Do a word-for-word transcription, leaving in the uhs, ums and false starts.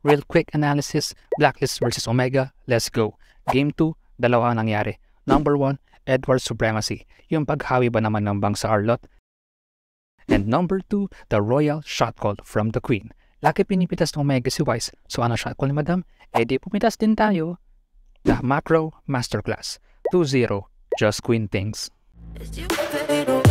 Real quick analysis, Blacklist versus Omega, let's go. Game two, dalawa ang nangyari. Number one, Edward Supremacy, yung paghawi ba naman ng bang sa Arlot? And number two, the royal shot call from the Queen. Laki pinipitas ng Omega si Wise, so ano shot call ni Madam? Eh di pumitas din tayo. The Macro Masterclass, two zero, just Queen things.